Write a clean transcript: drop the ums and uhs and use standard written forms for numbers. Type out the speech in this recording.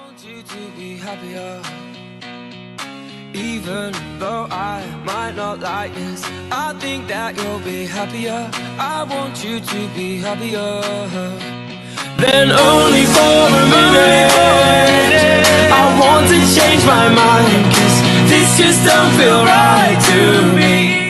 want you to be happier. Even though I might not like this, I think that you'll be happier. I want you to be happier. Then only for a minute I want to change my mind, 'cause this just don't feel right to me.